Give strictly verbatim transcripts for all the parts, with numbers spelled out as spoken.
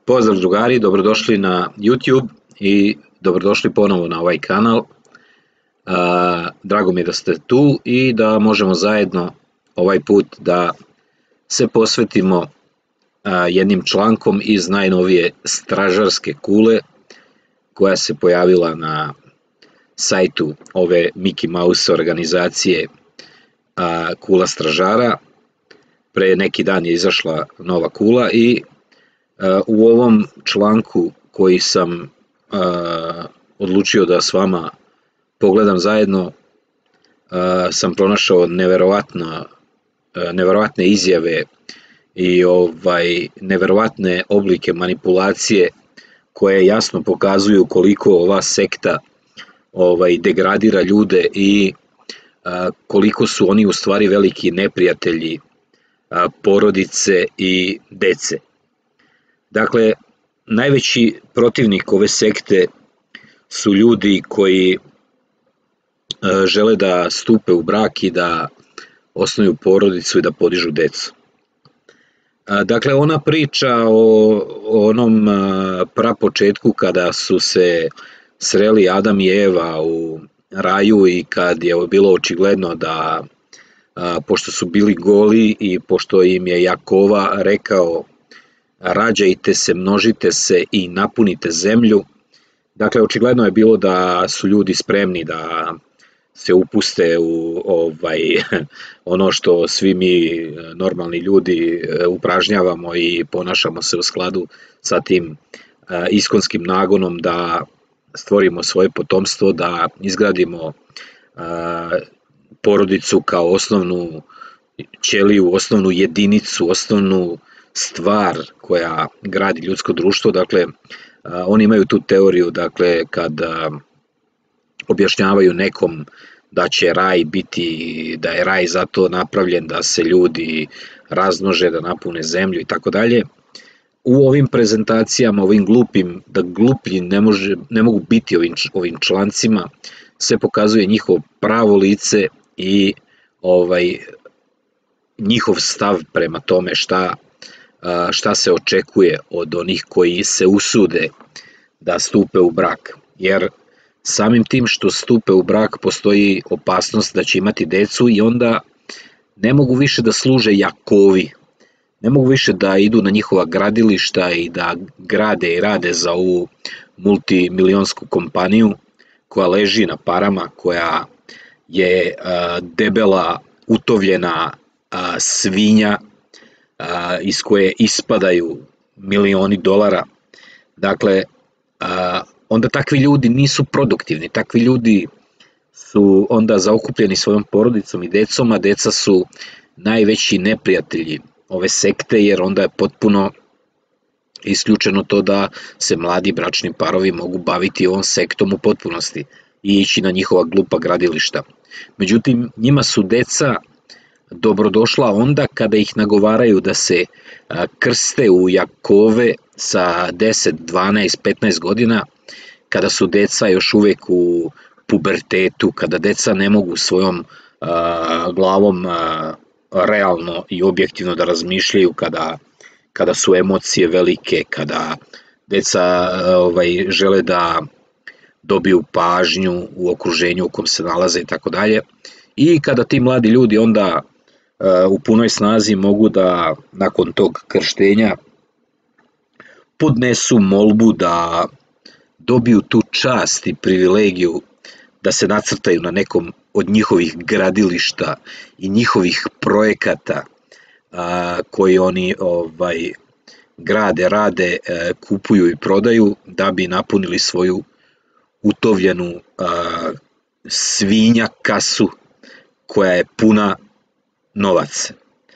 Pozdrav drugari, dobrodošli na YouTube i dobrodošli ponovo na ovaj kanal. Drago mi je da ste tu i da možemo zajedno ovaj put da se posvetimo jednim člankom iz najnovije stražarske kule koja se pojavila na sajtu ove Mickey Mouse organizacije Kula stražara. Pre neki dan je izašla nova kula i u ovom članku koji sam odlučio da s vama pogledam zajedno sam pronašao neverovatno, neverovatne izjave i ovaj, neverovatne oblike manipulacije koje jasno pokazuju koliko ova sekta ovaj, degradira ljude i koliko su oni u stvari veliki neprijatelji porodice i dece. Dakle, najveći protivnik ove sekte su ljudi koji žele da stupe u brak i da osnuju porodicu i da podižu decu. Dakle, ona priča o onom prapočetku kada su se sreli Adam i Eva u raju i kad je bilo očigledno da, pošto su bili goli i pošto im je Jakova rekao rađajte se, množite se i napunite zemlju. Dakle, očigledno je bilo da su ljudi spremni da se upuste u ovaj, ono što svi mi normalni ljudi upražnjavamo i ponašamo se u skladu sa tim iskonskim nagonom da stvorimo svoje potomstvo, da izgradimo porodicu kao osnovnu ćeliju, osnovnu jedinicu, osnovnu stvar koja gradi ljudsko društvo. Dakle, oni imaju tu teoriju, dakle, kada objašnjavaju nekom da će raj biti, da je raj zato napravljen da se ljudi razmnože, da napune zemlju i tako dalje. U ovim prezentacijama, ovim glupim, da gluplji ne, može, ne mogu biti ovim, ovim člancima, se pokazuje njihovo pravo lice i ovaj, njihov stav prema tome šta šta se očekuje od onih koji se usude da stupe u brak. Jer samim tim što stupe u brak postoji opasnost da će imati decu i onda ne mogu više da služe Jakovi, ne mogu više da idu na njihova gradilišta i da grade i rade za ovu multimilionsku kompaniju koja leži na parama, koja je debela, utovljena svinja iz koje ispadaju milioni dolara. Dakle, onda takvi ljudi nisu produktivni, takvi ljudi su onda zaokupljeni svojom porodicom i decom, a deca su najveći neprijatelji ove sekte, jer onda je potpuno isključeno to da se mladi bračni parovi mogu baviti ovom sektom u potpunosti i ići na njihova glupa gradilišta. Međutim, njima su deca dobrodošla onda kada ih nagovaraju da se krste u Jakove sa deset, dvanaest, petnaest godina, kada su deca još uvek u pubertetu, kada deca ne mogu svojom glavom realno i objektivno da razmišljaju, kada, kada su emocije velike, kada deca ovaj, žele da dobiju pažnju u okruženju u kom se nalaze i tako dalje. I kada ti mladi ljudi onda u punoj snazi mogu da nakon tog krštenja podnesu molbu da dobiju tu čast i privilegiju da se nacrtaju na nekom od njihovih gradilišta i njihovih projekata koji oni ovaj, grade, rade, kupuju i prodaju da bi napunili svoju utovljenu svinja kasu koja je puna novac.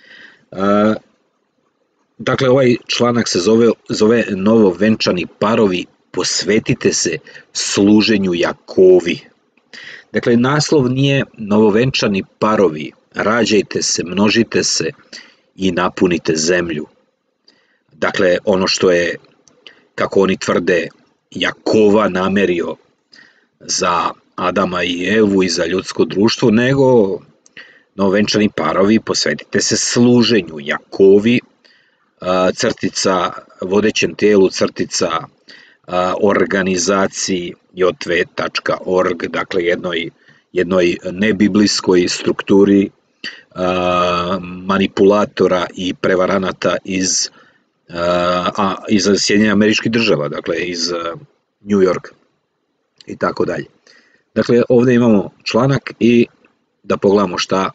Dakle, ovaj članak se zove, zove Novovenčani parovi, posvetite se služenju Jakovi. Dakle, naslov nije Novovenčani parovi, rađajte se, množite se i napunite zemlju. Dakle, ono što je, kako oni tvrde, Jakova namerio za Adama i Evu i za ljudsko društvo, nego novovenčani parovi, posvetite se služenju Jakovi, crtica vodećem tijelu, crtica organizaciji jotve tačka org, dakle jednoj, jednoj nebiblijskoj strukturi manipulatora i prevaranata iz, a, iz Sjedinjenih Američkih Država, dakle iz New Yorka i tako dalje. Dakle, ovdje imamo članak i da pogledamo šta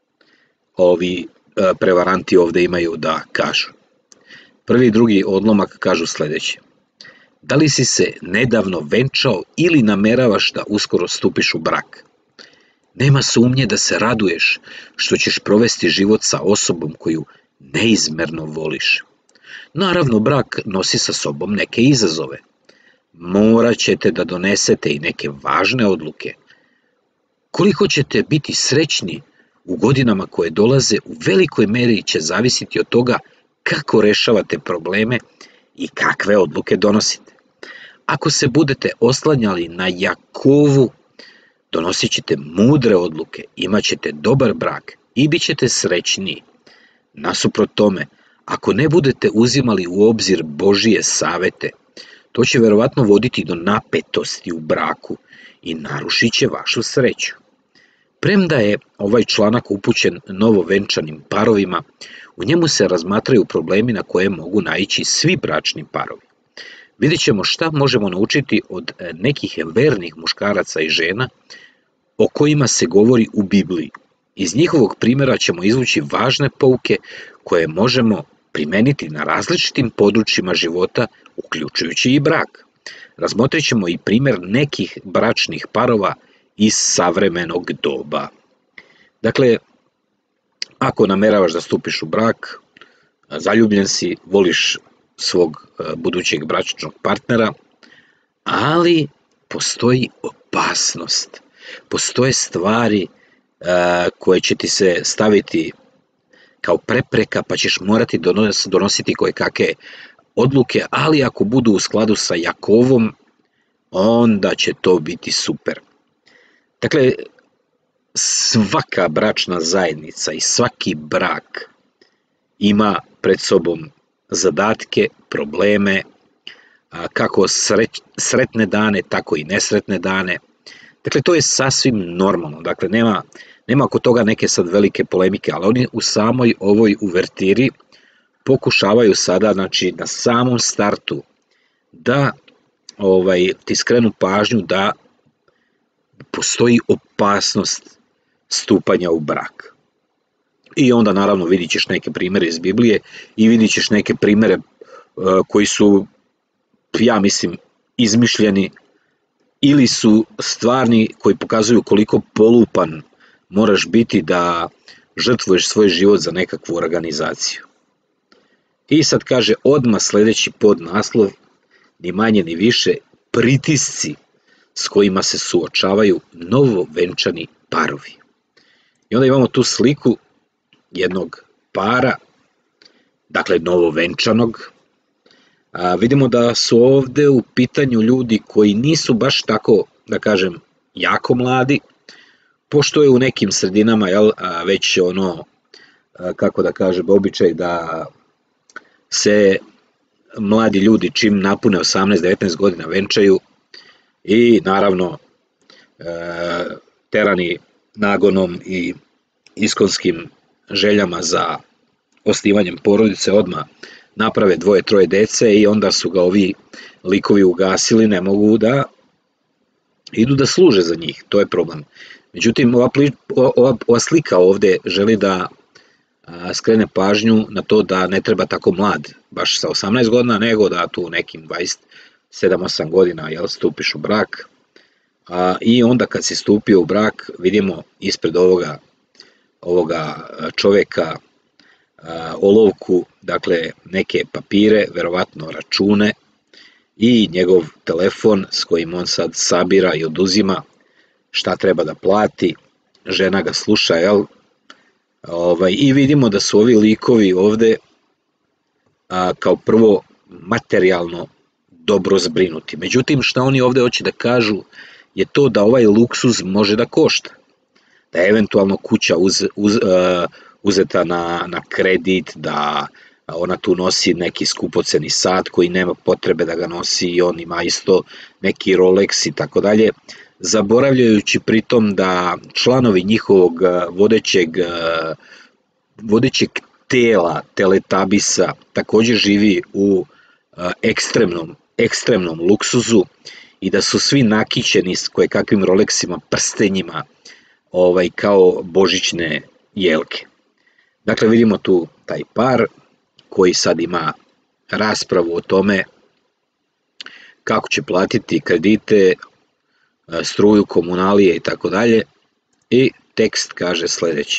ovi prevaranti ovdje imaju da kažu. Prvi i drugi odlomak kažu sljedeće. Da li si se nedavno venčao ili nameravaš da uskoro stupiš u brak? Nema sumnje da se raduješ što ćeš provesti život sa osobom koju neizmerno voliš. Naravno, brak nosi sa sobom neke izazove. Morat ćete da donesete i neke važne odluke. Koliko ćete biti srećni u godinama koje dolaze u velikoj meri će zavisiti od toga kako rešavate probleme i kakve odluke donosite. Ako se budete oslanjali na Jakovu, donosit ćete mudre odluke, imat ćete dobar brak i bit ćete srećniji. Nasuprot tome, ako ne budete uzimali u obzir Božije savete, to će verovatno voditi do napetosti u braku i narušit će vašu sreću. Premda je ovaj članak upućen novovenčanim parovima, u njemu se razmatraju problemi na koje mogu naići svi bračni parovi. Vidjet ćemo šta možemo naučiti od nekih vernih muškaraca i žena o kojima se govori u Bibliji. Iz njihovog primjera ćemo izvući važne pouke koje možemo primeniti na različitim područjima života, uključujući i brak. Razmotrit ćemo i primjer nekih bračnih parova iz savremenog doba. Dakle, ako nameravaš da stupiš u brak, zaljubljen si, voliš svog budućeg bračnog partnera, ali postoji opasnost. Postoje stvari koje će ti se staviti kao prepreka, pa ćeš morati donositi kojekakve odluke, ali ako budu u skladu sa Jakovom, onda će to biti super. Dakle, svaka bračna zajednica i svaki brak ima pred sobom zadatke, probleme, kako sretne dane, tako i nesretne dane. Dakle, to je sasvim normalno. Dakle, nema, nema oko toga neke sad velike polemike, ali oni u samoj ovoj uvertiri pokušavaju sada, znači na samom startu, da ovaj, ti skrenu pažnju da postoji opasnost stupanja u brak. I onda naravno vidit ćeš neke primjere iz Biblije i vidit ćeš neke primjere koji su, ja mislim, izmišljeni ili su stvarni, koji pokazuju koliko polupan moraš biti da žrtvuješ svoj život za nekakvu organizaciju. I sad kaže odmah sljedeći podnaslov, ni manje ni više, pritisci s kojima se suočavaju novovenčani parovi. I onda imamo tu sliku jednog para, dakle novovenčanog. A vidimo da su ovdje u pitanju ljudi koji nisu baš tako, da kažem, jako mladi, pošto je u nekim sredinama jel, već ono, kako da kažem, običaj da se mladi ljudi čim napune osamnaest devetnaest godina venčaju i naravno terani nagonom i iskonskim željama za osnivanjem porodice odmah naprave dvoje, troje dece i onda su ga ovi likovi ugasili, ne mogu da idu da služe za njih, to je problem. Međutim, ova, ova, ova slika ovdje želi da a, skrene pažnju na to da ne treba tako mlad, baš sa osamnaest godina, nego da tu nekim dvadeset sedam osam godina jel, stupiš u brak. A, I onda kad si stupio u brak, vidimo ispred ovoga, ovoga čovjeka a, olovku, dakle neke papire, verovatno račune i njegov telefon s kojim on sad sabira i oduzima šta treba da plati, žena ga sluša, jel? Ovaj, i vidimo da su ovi likovi ovdje a, kao prvo materijalno dobro zbrinuti. Međutim, šta oni ovdje hoće da kažu je to da ovaj luksuz može da košta. Da je eventualno kuća uz, uz, uh, uzeta na, na kredit, da ona tu nosi neki skupoceni sat koji nema potrebe da ga nosi i on ima isto neki Rolex i tako dalje, zaboravljajući pritom da članovi njihovog vodećeg, vodećeg tela Teletabisa također živi u ekstremnom, ekstremnom luksuzu i da su svi nakićeni s kojekakvim Rolexima, prstenjima, ovaj, kao božićne jelke. Dakle, vidimo tu taj par koji sad ima raspravu o tome kako će platiti kredite, struju, komunalije i tako dalje. I tekst kaže sledeće.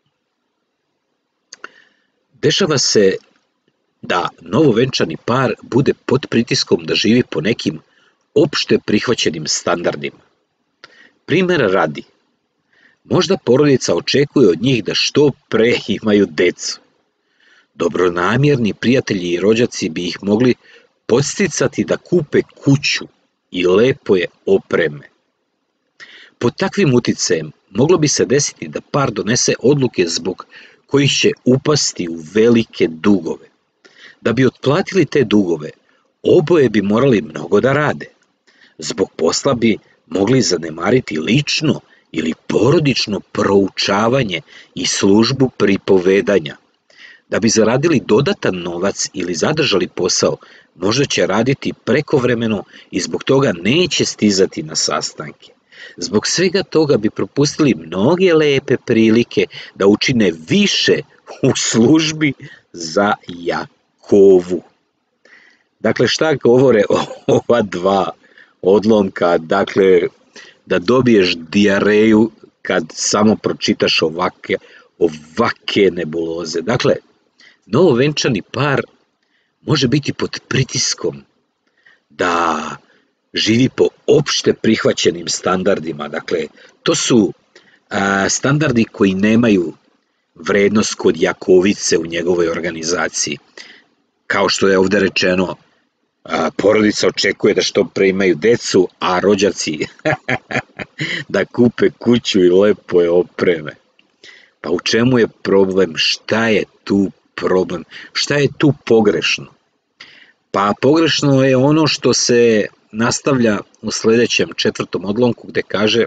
Dešava se da novovenčani par bude pod pritiskom da živi po nekim opšte prihvaćenim standardima. Primera radi, možda porodica očekuje od njih da što pre imaju decu. Dobronamjerni prijatelji i rođaci bi ih mogli podsticati da kupe kuću i lepo je opreme. Pod takvim uticajem moglo bi se desiti da par donese odluke zbog kojih će upasti u velike dugove. Da bi otplatili te dugove, oboje bi morali mnogo da rade. Zbog posla bi mogli zanemariti lično ili porodično proučavanje i službu pripovedanja. Da bi zaradili dodatan novac ili zadržali posao, možda će raditi prekovremeno i zbog toga neće stizati na sastanke. Zbog svega toga bi propustili mnoge lepe prilike da učine više u službi za Jakovu. Dakle, šta govore ova dva odlomka? Dakle, da dobiješ dijareju kad samo pročitaš ovake, ovake nebuloze. Dakle, novovenčani par može biti pod pritiskom da živi po opšte prihvaćenim standardima. Dakle, to su a, standardi koji nemaju vrednost kod Jakovice u njegovoj organizaciji. Kao što je ovde rečeno, a, porodica očekuje da što pre imaju decu, a rođaci da kupe kuću i lepo je opreme. Pa u čemu je problem? Šta je tu problem? Šta je tu pogrešno? Pa pogrešno je ono što se nastavlja u sledećem četvrtom odlomku gde kaže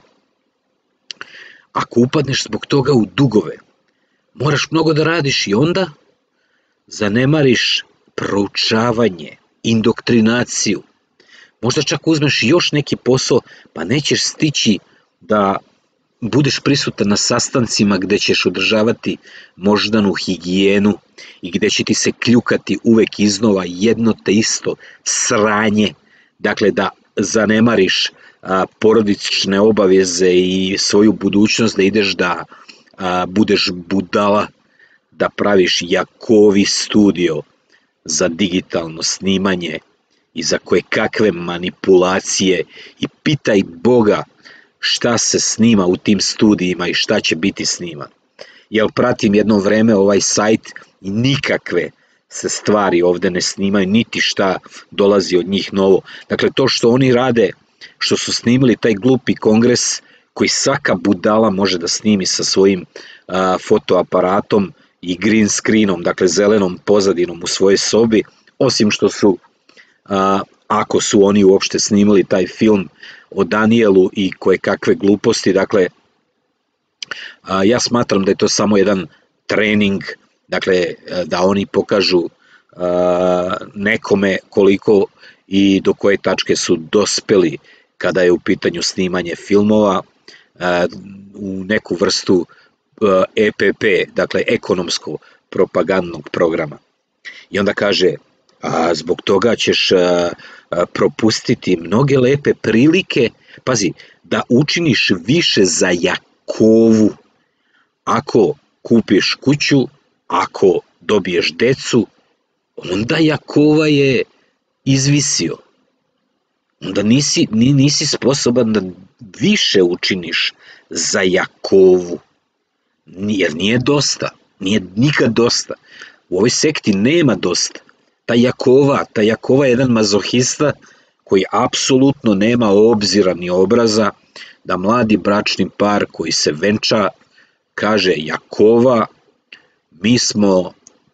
ako upadneš zbog toga u dugove, moraš mnogo da radiš i onda zanemariš proučavanje, indoktrinaciju. Možda čak uzmeš još neki posao pa nećeš stići da budeš prisutan na sastancima gde ćeš održavati moždanu higijenu i gde će ti se kljukati uvek iznova jedno te isto sranje. Dakle, da zanemariš a, porodične obaveze i svoju budućnost, da ideš da a, budeš budala, da praviš Jakovi studio za digitalno snimanje i za koje kakve manipulacije i pitaj Boga šta se snima u tim studijima i šta će biti snimano. Jer pratim jedno vreme ovaj sajt i nikakve se stvari ovde ne snimaju, niti šta dolazi od njih novo. Dakle, to što oni rade, što su snimili taj glupi kongres koji svaka budala može da snimi sa svojim a, fotoaparatom i green screenom, dakle zelenom pozadinom u svojoj sobi, osim što su, a, ako su oni uopšte snimili taj film o Danijelu i koje kakve gluposti, dakle, a, ja smatram da je to samo jedan trening, dakle, da oni pokažu a, nekome koliko i do koje tačke su dospeli kada je u pitanju snimanje filmova a, u neku vrstu a, E P P, dakle ekonomsko propagandnog programa. I onda kaže, a zbog toga ćeš a, a, propustiti mnoge lepe prilike, pazi, da učiniš više za Jakovu ako kupiš kuću, ako dobiješ decu, onda Jakova je izvisio. Onda nisi, nisi sposoban da više učiniš za Jakovu. Jer nije dosta. Nije nikad dosta. U ovoj sekti nema dosta. Ta Jakova, ta Jakova je jedan mazohista koji apsolutno nema obzira ni obraza da mladi bračni par koji se venča kaže Jakova, mi smo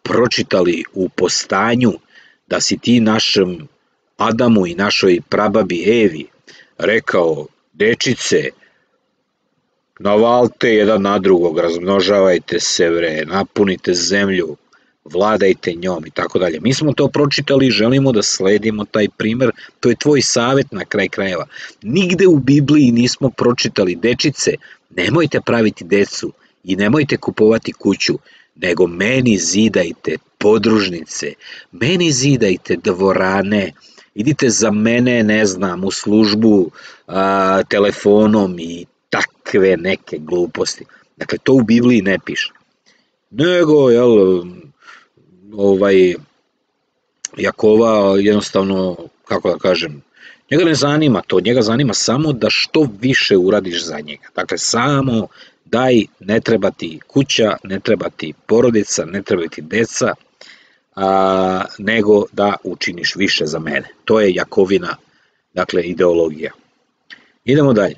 pročitali u Postanju da si ti našem Adamu i našoj prababi Evi rekao: dečice, navalite jedan na drugog, razmnožavajte se, bre, napunite zemlju, vladajte njom i tako dalje. Mi smo to pročitali i želimo da sledimo taj primer, to je tvoj savjet na kraj krajeva. Nigde u Bibliji nismo pročitali: dečice, nemojte praviti decu i nemojte kupovati kuću, nego meni zidajte podružnice, meni zidajte dvorane, idite za mene, ne znam, u službu a, telefonom i takve neke gluposti. Dakle, to u Bibliji ne piše. Nego, jel, ovaj, Jakova jednostavno, kako da kažem, njega ne zanima to, njega zanima samo da što više uradiš za njega. Dakle, samo daj, ne treba ti kuća, ne treba ti porodica, ne treba ti deca, a, nego da učiniš više za mene. To je Jakovina, dakle, ideologija. Idemo dalje.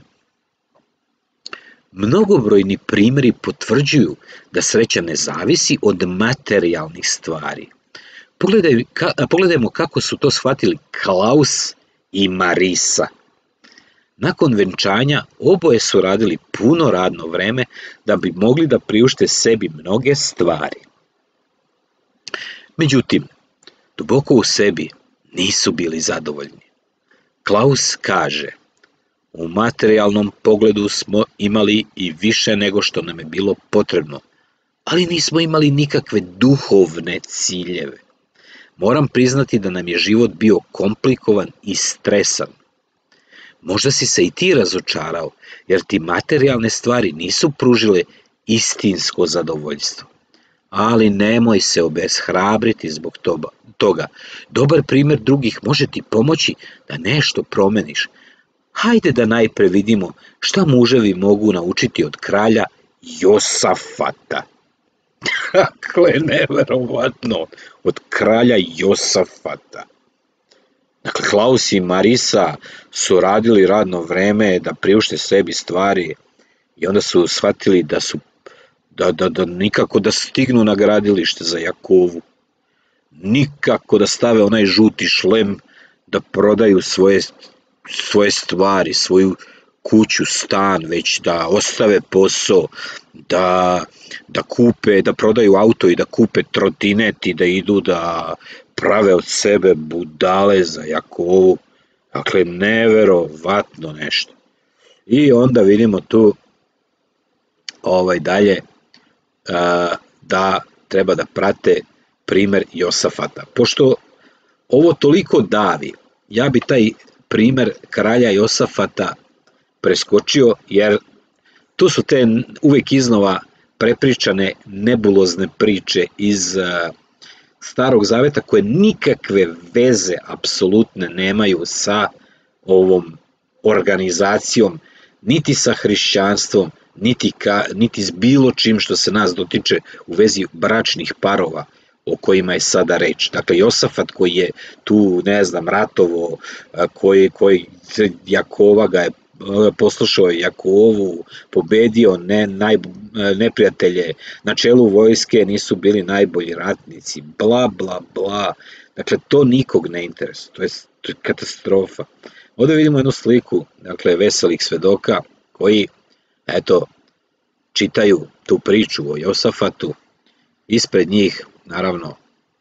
Mnogobrojni primjeri potvrđuju da sreća ne zavisi od materijalnih stvari. Pogledaj, ka, pogledajmo kako su to shvatili Klaus i Marisa. Nakon venčanja oboje su radili puno radno vreme da bi mogli da priušte sebi mnoge stvari. Međutim, duboko u sebi nisu bili zadovoljni. Klaus kaže: u materijalnom pogledu smo imali i više nego što nam je bilo potrebno, ali nismo imali nikakve duhovne ciljeve. Moram priznati da nam je život bio komplikovan i stresan. Možda si se i ti razočarao, jer ti materijalne stvari nisu pružile istinsko zadovoljstvo. Ali nemoj se obeshrabriti zbog toga. Dobar primjer drugih može ti pomoći da nešto promeniš. Hajde da najpre vidimo šta muževi mogu naučiti od kralja Josafata. Dakle, neverovatno, od kralja Josafata. Dakle, Klaus i Marisa su radili radno vreme da priušte sebi stvari i onda su shvatili da su da, da, da nikako da stignu na gradilište za Jakovu, nikako da stave onaj žuti šlem, da prodaju svoje, svoje stvari, svoju kuću, stan, već da ostave posao, da, da kupe, da prodaju auto i da kupe trotinet i da idu da prave od sebe budale za Jakovu. Dakle, neverovatno nešto. I onda vidimo tu ovaj dalje da treba da prate primer Josafata. Pošto ovo toliko davi, ja bi taj primer kralja Josafata preskočio, jer tu su te uvek iznova prepričane nebulozne priče iz Starog zaveta koje nikakve veze apsolutne nemaju sa ovom organizacijom, niti sa hrišćanstvom, niti, ka, niti s bilo čim što se nas dotiče u vezi bračnih parova o kojima je sada reč. Dakle, Josafat koji je tu, ne znam, ratovo, koji, koji Jakova ga je poslušao Jakovu, pobedio ne, naj, neprijatelje, na čelu vojske nisu bili najbolji ratnici, bla, bla, bla. Dakle, to nikog ne interesuje, to je, to je katastrofa. Ovdje vidimo jednu sliku, dakle, veselih svedoka koji, eto, čitaju tu priču o Josafatu. Ispred njih, naravno,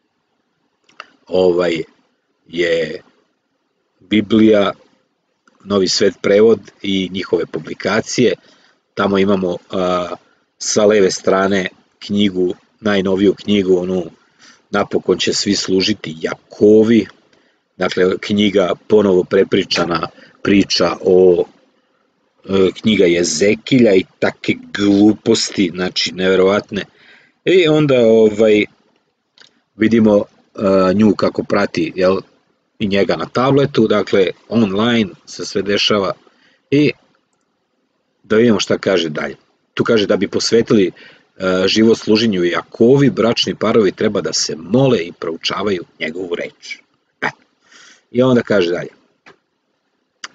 ovaj je Biblija, Novi svet prevod i njihove publikacije. Tamo imamo a, sa leve strane knjigu, najnoviju knjigu, onu Napokon će svi služiti Jakovi. Dakle, knjiga ponovo prepričana priča o e, knjiga Jezekilja i take gluposti, znači neverovatne. I onda ovaj vidimo a, nju kako prati, jel, i njega na tabletu, dakle online se sve dešava. I da vidimo šta kaže dalje. Tu kaže da bi posvetili uh, život služenju Jakovi, bračni parovi treba da se mole i proučavaju njegovu reč. E. I onda kaže dalje.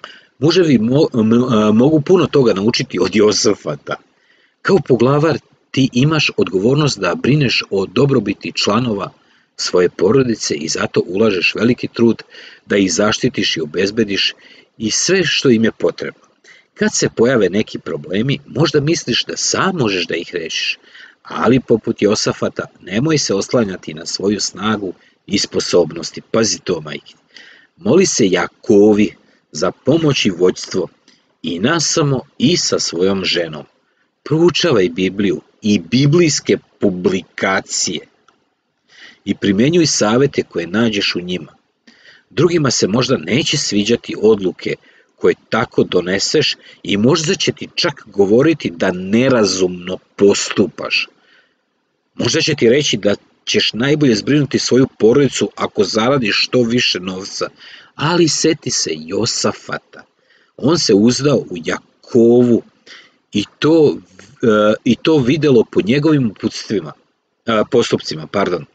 Muževi mo, m, m, mogu puno toga naučiti od Josafata. Kao poglavar ti imaš odgovornost da brineš o dobrobiti članova svoje porodice i zato ulažeš veliki trud da ih zaštitiš i obezbediš i sve što im je potrebno. Kad se pojave neki problemi, možda misliš da sam možeš da ih rešiš, ali poput Josafata nemoj se oslanjati na svoju snagu i sposobnosti. Pazi to, majke. Moli se Jakovi za pomoć i vođstvo i nasamo i sa svojom ženom. Proučavaj Bibliju i biblijske publikacije i primenjuj savete koje nađeš u njima. Drugima se možda neće sviđati odluke koje tako doneseš i možda će ti čak govoriti da nerazumno postupaš. Možda će ti reći da ćeš najbolje zbrinuti svoju porodicu ako zaradiš što više novca, ali seti se Josafata. On se uzdao u Jakovu i to, i to videlo po njegovim uputstvima, postupcima. Pardon.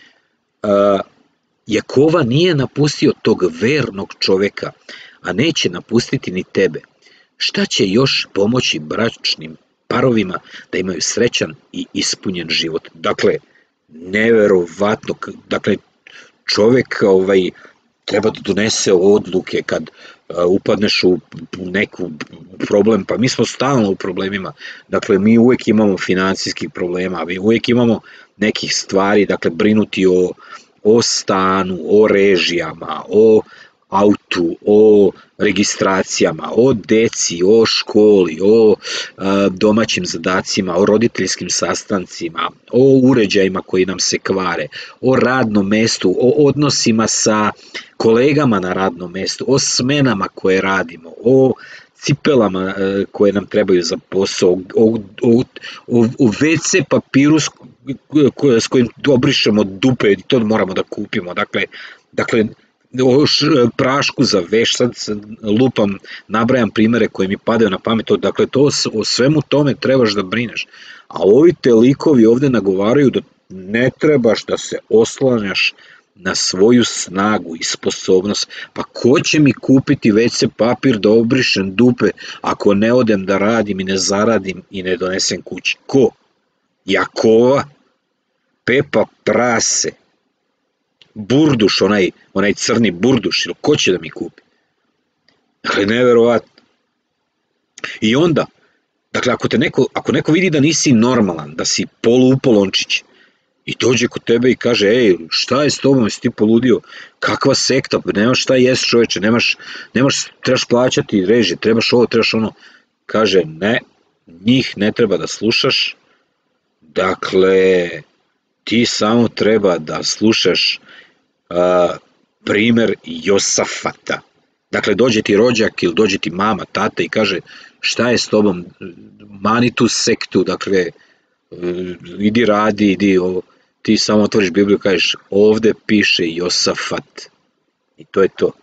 Jakova nije napustio tog vernog čoveka, a neće napustiti ni tebe. Šta će još pomoći bračnim parovima da imaju srećan i ispunjen život? Dakle, neverovatno, dakle, čovek ovaj, treba da donese odluke kad uh, upadneš u neku problem, pa mi smo stalno u problemima, dakle, mi uvek imamo financijskih problema, mi uvek imamo nekih stvari, dakle, brinuti o, o stanu, o režijama, o autu, o registracijama, o deci, o školi, o a, domaćim zadacima, o roditeljskim sastancima, o uređajima koji nam se kvare, o radnom mestu, o odnosima sa kolegama na radnom mestu, o smenama koje radimo, o cipelama a, koje nam trebaju za posao, o, o, o, o ve ce papiru s, ko, s kojim obrišemo dupe, to moramo da kupimo, dakle, dakle o prašku za veš, sad lupam, nabrajam primere koje mi padaju na pamet, dakle to, o svemu tome trebaš da brineš, a ovi te likovi ovde nagovaraju da ne trebaš da se oslanjaš na svoju snagu i sposobnost, pa ko će mi kupiti ve ce papir da obrišem dupe ako ne odem da radim i ne zaradim i ne donesem kući? Ko? Jakova? Pepa Prase? Burduš, onaj, onaj crni burduš, ili ko će da mi kupi? Dakle, neverovatno. I onda, dakle, ako, te neko, ako neko vidi da nisi normalan, da si poluupolončić, i dođe kod tebe i kaže, ej, šta je s tobom, jesi ti poludio, kakva sekta, nemaš šta jest čoveče, nemaš, nemaš, trebaš plaćati režije, trebaš ovo, trebaš ono, kaže, ne, njih ne treba da slušaš, dakle, ti samo treba da slušaš a, primer Josafata. Dakle, dođe ti rođak ili dođe ti mama, tata i kaže, šta je s tobom, mani tu sektu, dakle, idi radi, idi ovo, ti samo otvoriš Bibliju i kažeš, ovde piše Josafat. I to je to.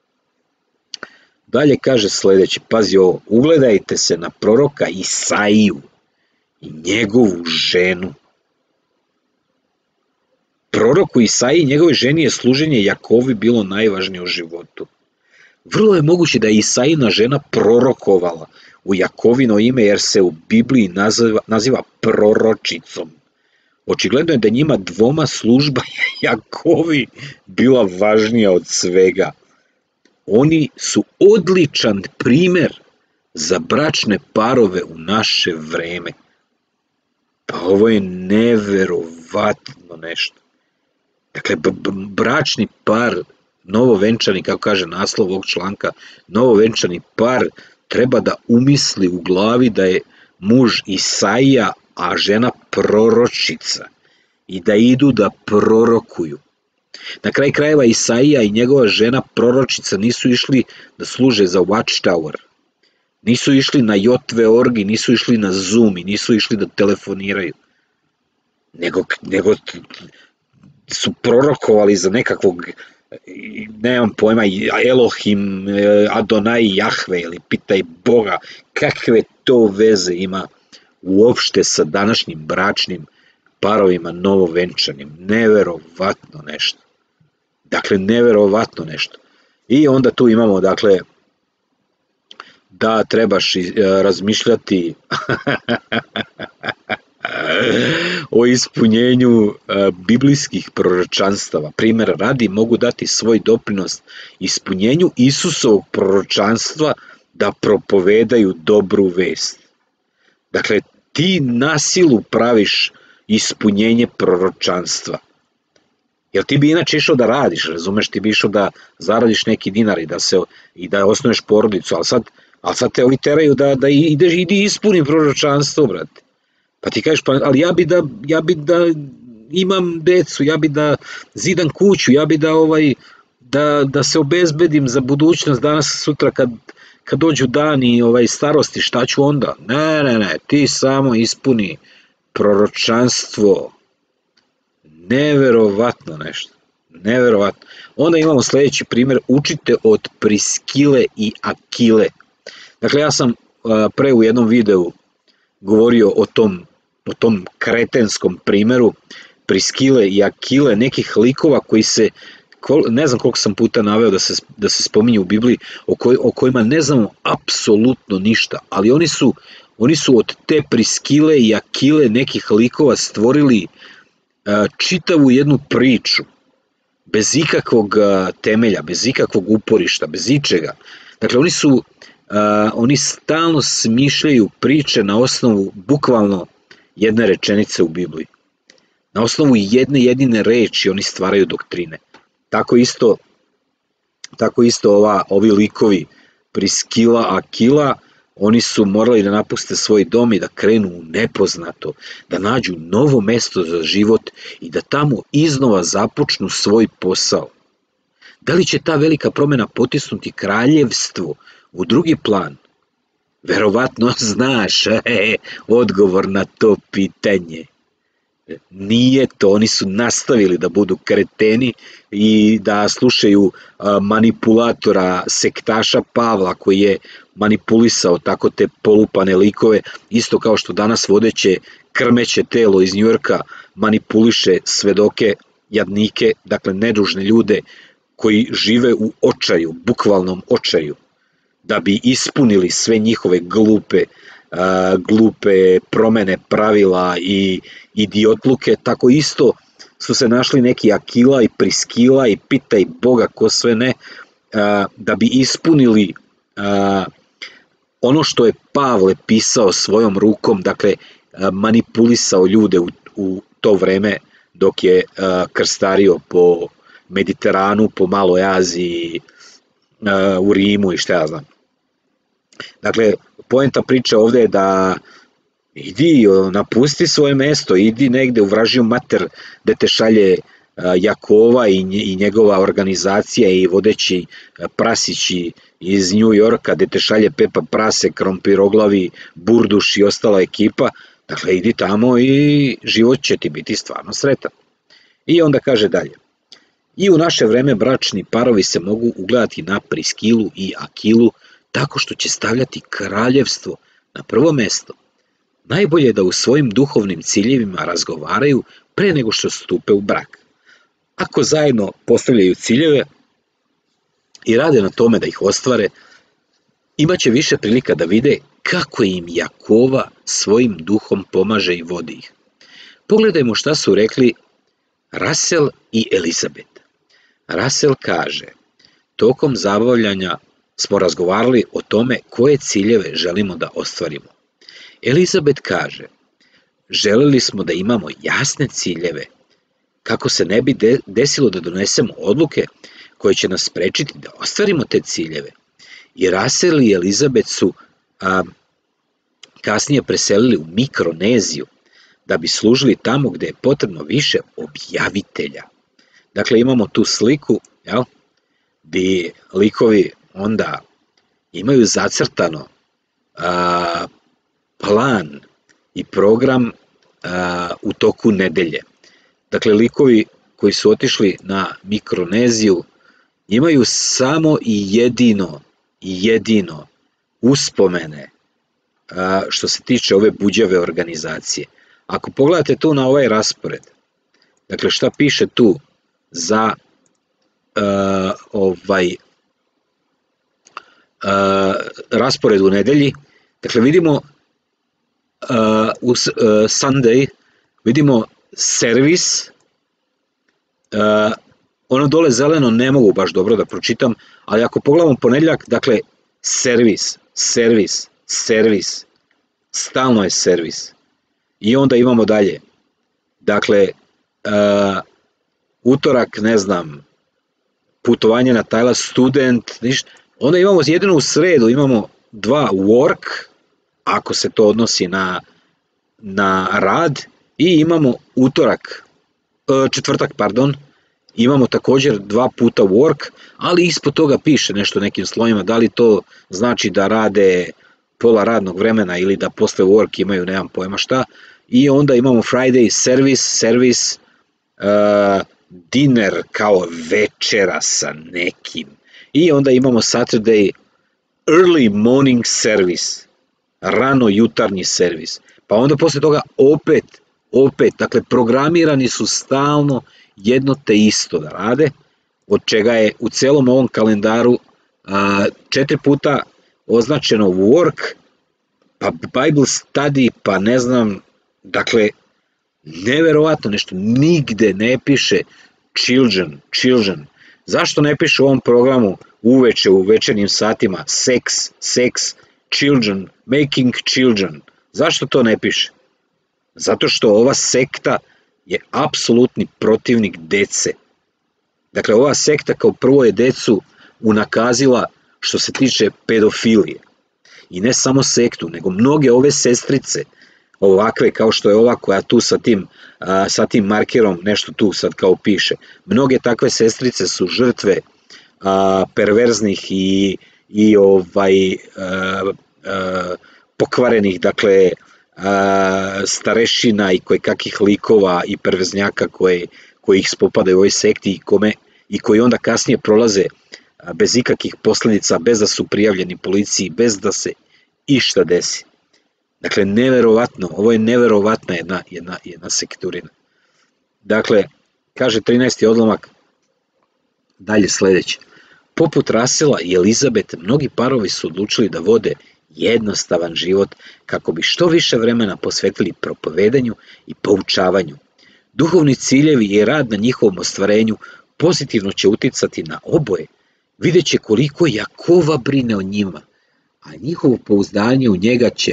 Dalje kaže sledeće, pazi ovo, ugledajte se na proroka Isaiju i njegovu ženu. Proroku Isaiji i njegovoj ženi je služenje Jakovi bilo najvažnije u životu. Vrlo je moguće da je Isaina žena prorokovala u Jakovino ime jer se u Bibliji naziva, naziva proročicom. Očigledno je da njima dvoma služba Jakovi bila važnija od svega. Oni su odličan primer za bračne parove u naše vreme. Pa ovo je neverovatno nešto. Dakle, bračni par, novovenčani, kako kaže naslov ovog članka, novovenčani par treba da umisli u glavi da je muž Isaija, a žena proročica i da idu da prorokuju. Na kraj krajeva Isaija i njegova žena proročica nisu išli da služe za Watchtower, nisu išli na J V Org, nisu išli na Zoom i nisu išli da telefoniraju, nego, nego su prorokovali za nekakvog, nemam pojma, Elohim, Adonai, Jahve ili pitaj Boga, kakve to veze ima uopšte sa današnjim bračnim parovima novovenčanim. Neverovatno nešto. Dakle, neverovatno nešto. I onda tu imamo, dakle, da trebaš razmišljati o ispunjenju biblijskih proročanstava. Primjer radi, mogu dati svoj doprinos ispunjenju Isusovog proročanstva da propovedaju dobru vest. Dakle, ti na silu praviš ispunjenje proročanstva. Jer ti bi inače išao da radiš, razumeš, ti bi išao da zaradiš neki dinar i da, se, i da osnuješ porodicu, ali sad, ali sad te ovi teraju da, da ideš, idi ispuni proročanstvo, brate. Pa ti kažeš, pa, ali ja bi, da, ja bi da imam decu, ja bi da zidam kuću, ja bi da, ovaj, da, da se obezbedim za budućnost danas, sutra kad, kad dođu dani ovaj, starosti, šta ću onda? Ne, ne, ne, ti samo ispuni proročanstvo. Neverovatno nešto. Neverovatno. Onda imamo sljedeći primjer, učite od Priskile i Akile. Dakle, ja sam pre u jednom videu govorio o tom, o tom kretenskom primjeru Priskile i Akile, nekih likova koji se, ne znam koliko sam puta naveo da se, da se spominju u Bibliji, o, koj, o kojima ne znamo apsolutno ništa, ali oni su, oni su od te Priskile i Akile nekih likova stvorili čitavu jednu priču, bez ikakvog temelja, bez ikakvog uporišta, bez ičega. Dakle, oni su, oni stalno smišljaju priče na osnovu bukvalno jedne rečenice u Bibliji. Na osnovu jedne jedine reči oni stvaraju doktrine. Tako isto, tako isto ova, ovi likovi Priskila, Akila, oni su morali da napuste svoj dom i da krenu u nepoznato, da nađu novo mesto za život i da tamo iznova započnu svoj posao. Da li će ta velika promjena potisnuti kraljevstvo u drugi plan? Verovatno znaš e, odgovor na to pitanje. Nije to, oni su nastavili da budu kreteni i da slušaju manipulatora, sektaša Pavla koji je manipulisao tako te polupane likove, isto kao što danas vodeće krmeće telo iz Njujorka manipuliše svedoke, jadnike, dakle nedužne ljude koji žive u očaju, bukvalnom očaju, da bi ispunili sve njihove glupe glupe promene pravila i idiotluke, tako isto su se našli neki Akila i Priskila i pitaj Boga ko sve ne, da bi ispunili ono što je Pavle pisao svojom rukom, dakle manipulisao ljude u, u to vreme dok je krstario po Mediteranu, po Maloj Aziji, u Rimu i šta ja znam. Dakle, poenta priče ovdje je da idi, napusti svoje mesto, idi negde u vražiju mater gde te šalje Jakova i njegova organizacija i vodeći prasići iz New Yorka, gde te šalje Pepa Prase, Krompiroglavi, Burduš i ostala ekipa. Dakle, idi tamo i život će ti biti stvarno sretan. I onda kaže dalje. I u naše vreme bračni parovi se mogu ugledati na Priskilu i Akilu tako što će stavljati kraljevstvo na prvo mesto. Najbolje je da u svojim duhovnim ciljevima razgovaraju pre nego što stupe u brak. Ako zajedno postavljaju ciljeve i rade na tome da ih ostvare, imaće više prilika da vide kako im Jakova svojim duhom pomaže i vodi ih. Pogledajmo šta su rekli Rasel i Elizabet. Rasel kaže, tokom zabavljanja smo razgovarali o tome koje ciljeve želimo da ostvarimo. Elizabet kaže, želeli smo da imamo jasne ciljeve, kako se ne bi desilo da donesemo odluke koje će nas sprečiti da ostvarimo te ciljeve. I Rasel i Elizabet su a, kasnije preselili u Mikroneziju, da bi služili tamo gde je potrebno više objavitelja. Dakle, imamo tu sliku, jel, gdje likovi onda imaju zacrtano a, plan i program a, u toku nedelje. Dakle, likovi koji su otišli na Mikroneziju imaju samo i jedino i jedino uspomene a, što se tiče ove buđave organizacije. Ako pogledate tu na ovaj raspored, dakle šta piše tu za uh, ovaj uh, raspored u nedelji, dakle vidimo uh, u uh, Sunday vidimo servis, uh, ono dole zeleno ne mogu baš dobro da pročitam, ali ako pogledamo ponedjeljak, dakle, servis, servis, servis, stalno je servis. I onda imamo dalje, dakle, uh, utorak, ne znam, putovanje na Tajland, student, ništa. Onda imamo jedino u sredu, imamo dva work, ako se to odnosi na, na rad, i imamo utorak, četvrtak, pardon, imamo također dva puta work, ali ispod toga piše nešto nekim slovima, da li to znači da rade pola radnog vremena ili da posle work imaju, nemam pojma šta, i onda imamo Friday service, service, uh, dinner kao večera sa nekim, i onda imamo Saturday early morning service, rano jutarnji servis, pa onda posle toga opet, opet, dakle programirani su stalno jedno te isto da rade, od čega je u celom ovom kalendaru a, četiri puta označeno work, pa Bible study, pa ne znam, dakle, neverovatno nešto, nigde ne piše children, children. Zašto ne piše u ovom programu uveče, u večernjim satima, sex, sex, children, making children? Zašto to ne piše? Zato što ova sekta je apsolutni protivnik dece. Dakle, ova sekta kao prvo je decu unakazila što se tiče pedofilije. I ne samo sektu, nego mnoge ove sestrice, ovakve kao što je ova koja tu sa tim, a, sa tim markerom nešto tu sad kao piše. Mnoge takve sestrice su žrtve a, perverznih i, i ovaj, a, a, pokvarenih, dakle, a, starešina i koje kakih likova i perverznjaka koje, koji ih spopadaju u ovoj sekti i, kome, i koji onda kasnije prolaze bez ikakvih posljedica, bez da su prijavljeni policiji, bez da se išta desi. Dakle, neverovatno, ovo je neverovatna jedna, jedna, jedna sekturina. Dakle, kaže trinaesti odlomak, dalje sledeće. Poput Rasela i Elizabet, mnogi parovi su odlučili da vode jednostavan život kako bi što više vremena posvetili propovedanju i poučavanju. Duhovni ciljevi i rad na njihovom ostvarenju pozitivno će uticati na oboje. Vidjet će koliko Jakova brine o njima, a njihovo pouzdanje u njega će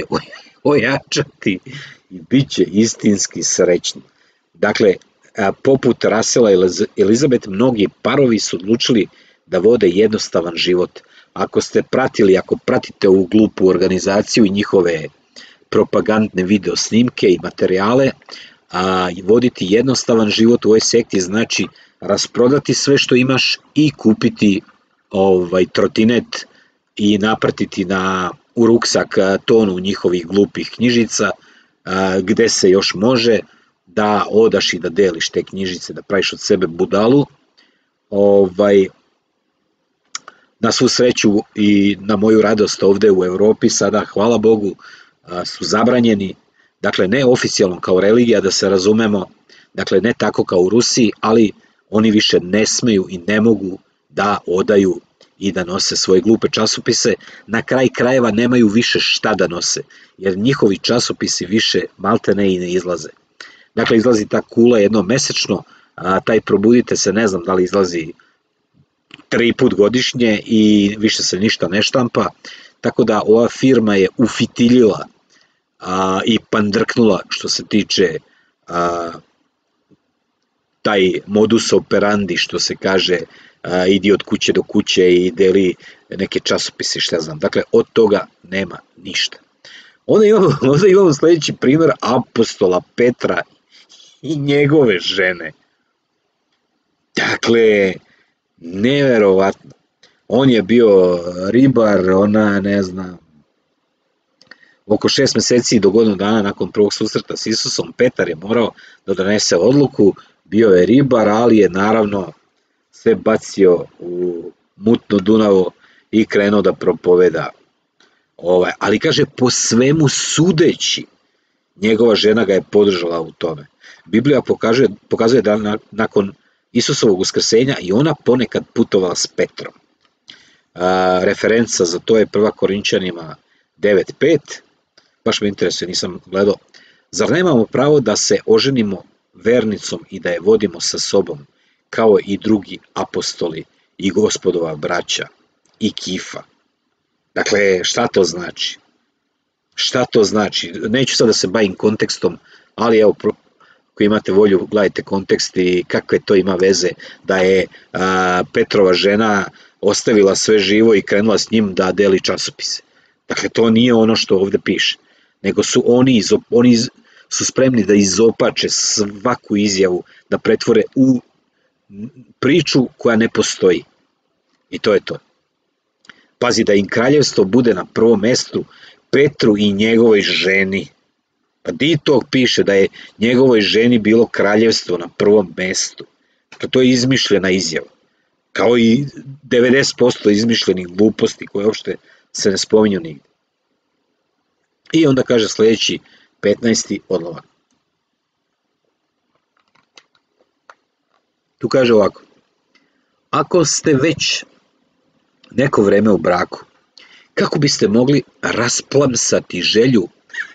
ojačati i bit će istinski srećni. Dakle, poput Rasela i Elizabet, mnogi parovi su odlučili da vode jednostavan život. Ako ste pratili, ako pratite ovu glupu organizaciju i njihove propagandne video snimke i materijale, a voditi jednostavan život u ovoj sekti znači rasprodati sve što imaš i kupiti ovaj trotinet i napratiti na u ruksak tonu njihovih glupih knjižica, a, gde se još može da odaš i da deliš te knjižice, da praviš od sebe budalu. Ovaj, na svu sreću i na moju radost ovde u Evropi sada, hvala Bogu, a, su zabranjeni, dakle ne oficijalno kao religija, da se razumemo, dakle ne tako kao u Rusiji, ali oni više ne smeju i ne mogu da odaju i da nose svoje glupe časopise, na kraj krajeva nemaju više šta da nose, jer njihovi časopisi više maltene i ne izlaze. Dakle, izlazi ta kula jednom mesečno, a taj Probudite se, ne znam da li izlazi tri put godišnje i više se ništa ne štampa, tako da ova firma je ufitiljila a, i pandrknula što se tiče a, taj modus operandi, što se kaže, a, idi od kuće do kuće i deli neke časopise, šta znam. Dakle, od toga nema ništa. Onda imamo, onda imamo sledeći primjer apostola Petra i njegove žene. Dakle, neverovatno. On je bio ribar, ona, ne znam, oko šest meseci do godinu dana nakon prvog susreta s Isusom, Petar je morao da donese odluku, bio je ribar, ali je naravno se bacio u mutno Dunavo i krenuo da propoveda. Ovaj, ali kaže, po svemu sudeći, njegova žena ga je podržala u tome. Biblija pokazuje, pokazuje da na, nakon Isusovog uskrsenja i ona ponekad putovala s Petrom. A, referenca za to je prva Korinčanima devet pet, baš me interesuje, nisam gledao. Zar nemamo pravo da se oženimo vernicom i da je vodimo sa sobom, kao i drugi apostoli i Gospodova braća i Kifa? Dakle, šta to znači? Šta to znači? Neću sad da se bavim kontekstom, ali evo, ako imate volju, gledajte kontekst i kakve to ima veze da je a, Petrova žena ostavila sve živo i krenula s njim da deli časopise. Dakle, to nije ono što ovde piše, nego su oni, oni su spremni da izopače svaku izjavu, da pretvore u priču koja ne postoji. I to je to. Pazi, da im kraljevstvo bude na prvom mestu, Petru i njegovoj ženi. Pa di to piše da je njegovoj ženi bilo kraljevstvo na prvom mestu? To je izmišljena izjava. Kao i devedeset posto izmišljenih gluposti koje uopšte se ne spominju nigde. I onda kaže sledeći petnaesti odlomak. Tu kaže ovako. Ako ste već neko vreme u braku, kako biste mogli rasplamsati želju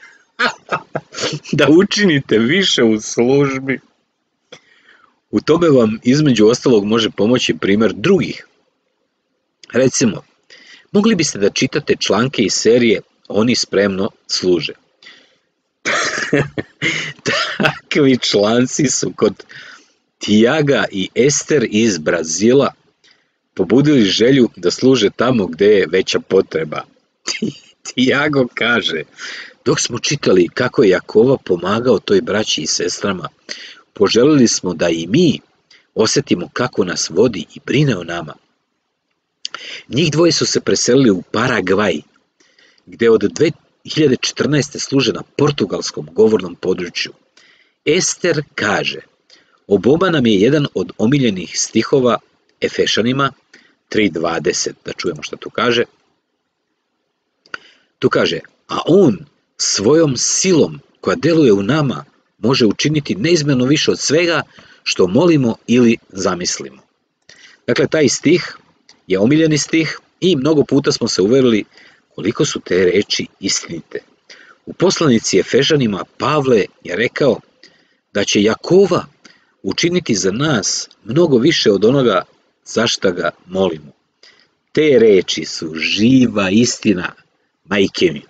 da učinite više u službi? U tome vam između ostalog može pomoći primer drugih. Recimo, mogli biste da čitate članke iz serije Oni spremno služe. Takvi članci su kod Tiaga i Ester iz Brazila pobudili želju da služe tamo gde je veća potreba. Tiago kaže, dok smo čitali kako je Jakova pomagao toj braći i sestrama, poželili smo da i mi osetimo kako nas vodi i brine o nama. Njih dvoje su se preselili u Paragvaj, gde od dve hiljade četrnaeste služe na portugalskom govornom području. Ester kaže, oboba nam je jedan od omiljenih stihova Efešanima tri dvadeset, da čujemo šta tu kaže. Tu kaže, a on svojom silom koja deluje u nama može učiniti neizmjerno više od svega što molimo ili zamislimo. Dakle, taj stih je omiljeni stih i mnogo puta smo se uverili koliko su te reči istinite. U poslanici Efežanima Pavle je rekao da će Jakova učiniti za nas mnogo više od onoga za šta ga molimo. Te reči su živa istina, majke mi.